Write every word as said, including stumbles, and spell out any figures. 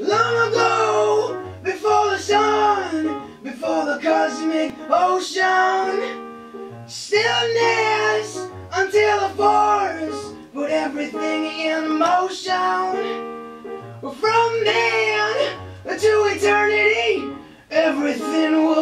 Long ago, before the sun, before the cosmic ocean. Stillness until the force put everything in motion. From then to eternity, everything will